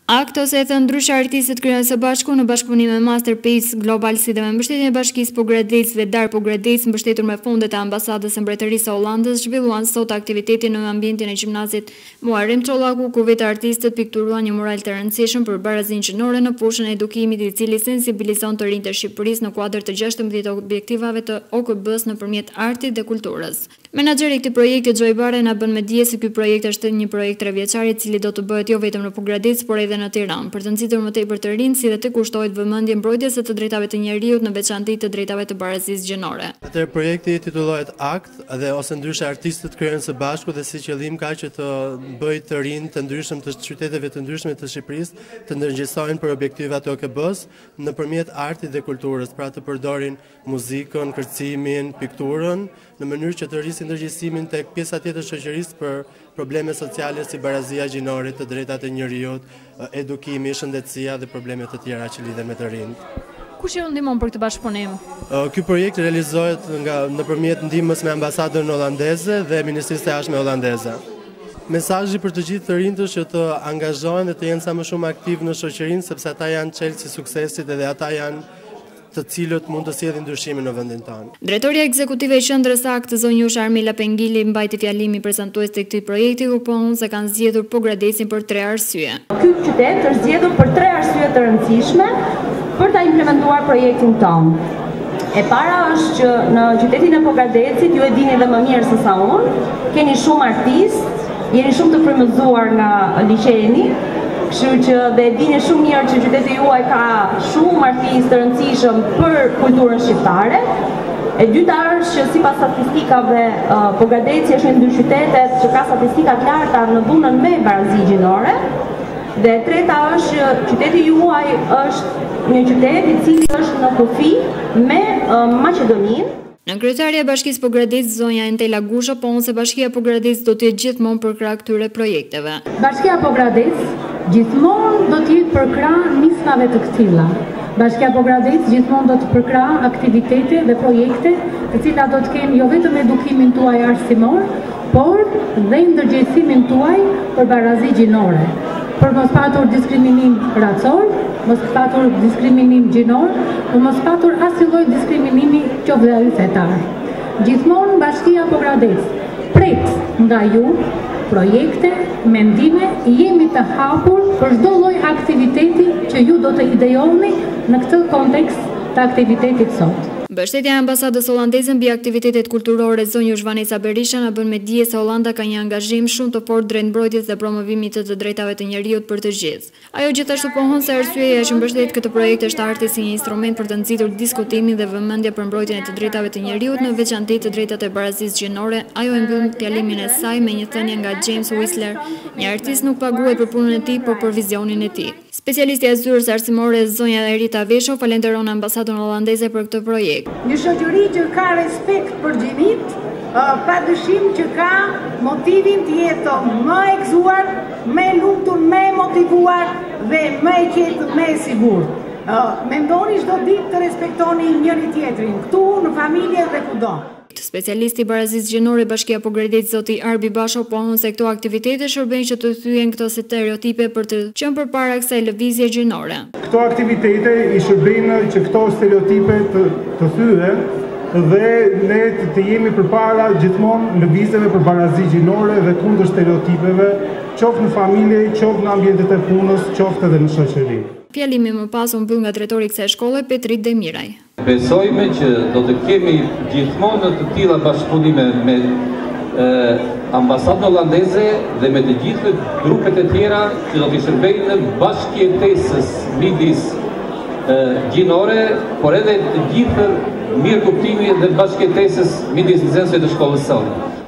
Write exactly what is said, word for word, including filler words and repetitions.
Akt ose e thënë ndryshe artistët kryejnë së bashku në bashkëpunim me Masterpiece Global si dhe me mbështetjen e Bashkisë Pogradec dhe Dar Pogradec, mbështetur me fondet e ambasadës së Mbretërisë së Hollandës, zhvilluan sot aktivitetin në ambientin e gjimnazit Muharrem Çollaku, ku vetë artistët pikturuan një mural të rëndësishëm për barazinë gjinore në fushën e edukimit, i cili sensibilizon të rinjtë e Shqipërisë në kuadër të gjashtëmbëdhjetë objektivave të O K B-s nëpërmjet artit dhe kulturës. Menaxheri i këtij projekti Xhoj Bare na bën me dije se ky projekt është një projekt trevjeçar i cili do të bëhet jo vetëm në Pogradec, por edhe në Tiranë, për të nxitur më tepër të rinj si dhe të kushtohet vëmendje mbrojtjes së të drejtave të njerëzit, në veçantë të drejtave të barazisë gjinore. Atëherë projekti titullohet Akt dhe ose ndryshe artistët krijojnë së bashku dhe si qëllim ka që të bëjë të rinj të ndryshëm të qyteteve të ndryshme të Shqipërisë të ndërgjegjësojnë për objektivat e O K B-s nëpërmjet artit dhe kulturës, pra të përdorin muzikën, kërcimin, pikturën në mënyrë që të rrisin ndërgjegjësimin tek pjesa tjetër e shoqërisë për probleme sociale si barazia gjinore, të drejtat e njerëzit, edukimi, shëndetësia dhe probleme të tjera që lidhen me të rinjt. Kush ju ndihmon për këtë bashkëpunim? Ky projekt realizohet nga nëpërmjet ndihmës me ambasadën holandeze dhe Ministrisë së Jashtme holandeze. Mesazhi për të gjithë të rinjtë që të angazhohen dhe të jenë sa më shumë aktiv në shoqërinë, sepse ata janë çelësi i suksesit dhe ata janë të cilët mund të sjellin ndryshimin në vendin tonë. Drejtoria ekzekutive e Qendrës Akt, zonjush Armila Pengili, mbajti fjalimin prezantues të këtij projekti, ku pohon se kanë zgjedhur Pogradecin për tre arsye. Ky qytet është zgjedhur për tre arsye të rëndësishme për ta implementuar projektin tonë. E para është që në qytetin e Pogradecit, ju e dini dhe më mirë se sa unë, keni shumë artistë, jeni shumë të frymëzuar nga liçeni. Kështu që dhe e dini shumë mirë që qyteti juaj ka shumë artistë të rëndësishëm për kulturën shqiptare. E dyta është që sipas statistikave, uh, Pogradeci është një ndër qytetet që ka statistika të larta në dhunën me barazi gjinore. Dhe e treta është që qyteti juaj është një qytet i cili është në kufi me uh, Maqedoninë. Në kryetarja e Bashkisë Pogradec, zonja Entela Gusha, pohon se Bashkia Pogradec do të jetë gjithmonë për krah këtyre projekteve. Bashkia Pogradec gjithmonë do të jetë për krah nismave të këtilla. Bashkia Pogradec gjithmonë do të përkrah aktivitete dhe projekte të cilat do të kenë jo vetëm edukimin tuaj arsimor, por dhe ndërgjegjësimin tuaj për barazi gjinore, për mos patur diskriminim racor, mos patur diskriminim gjinor, por mos patur asnjë lloj diskriminimi qoftë ai fetar. Gjithmonë Bashkia Pogradec pret nga ju projekte, mendime, jemi të hapur për çdo lloj aktiviteti që ju do të idejoni në këtë kontekst të aktivitetit sot. Mbështetja e ambasadës holandeze mbi aktivitetet kulturore, zonjush Vanessa Berisha, na bën me dije se Holanda ka një angazhim shumë të fortë drejt mbrojtjes dhe promovimit të të drejtave të njerëzit për të gjithë. Ajo gjithashtu pohon se arsyeja që mbështet këtë projekt është arti si një instrument për të nxitur diskutimin dhe vëmendje për mbrojtjen e të drejtave të njerëzit, në veçantë të drejtat e barazisë gjinore. Ajo e mbyll fjalimin e saj me një thënie nga James Whistler: një artist nuk paguhet për punën e tij, por për vizionin e tij. Specialisti e zyrës arsimore zonja Erita Vesho falenderon ambasadën holandeze për këtë projekt. Një shoqëri që ka respekt për gjinit, pa dyshim që ka motivin të jetë më e gëzuar, më e lumtur, më e motivuar dhe më e qetë, më e sigurt. Mendoni çdo ditë të respektoni njëri tjetrin, këtu në familje dhe kudo. Specialisti i barazisë gjinore Bashkia Pogradec, zoti Arbi Basho, pohon se këto aktivitete shërbejnë që të thyen këto stereotipe për të qenë përpara kësaj lëvizje gjinore. Këto aktivitete i shërbejnë që këto stereotipe të, të thyen dhe ne të jemi përpara gjithmonë lëvizjeve për barazi gjinore dhe kundër stereotipeve, qoftë në familje, qoftë në ambientet e punës, qoftë edhe në shoqëri. Fjalimi më pas u mbyll nga drejtori i kësaj shkolle, Petrit Demiraj. Besojme që do të kemi gjithmonë të tilla bashkëpunime me eh, ambasadën holandeze dhe me të gjithë grupet e tjera që do të shërbejnë bashkëjetesës midis eh, gjinore, por edhe të gjithë mirëkuptimit dhe bashkëjetesës midis nxënësve të shkollës së.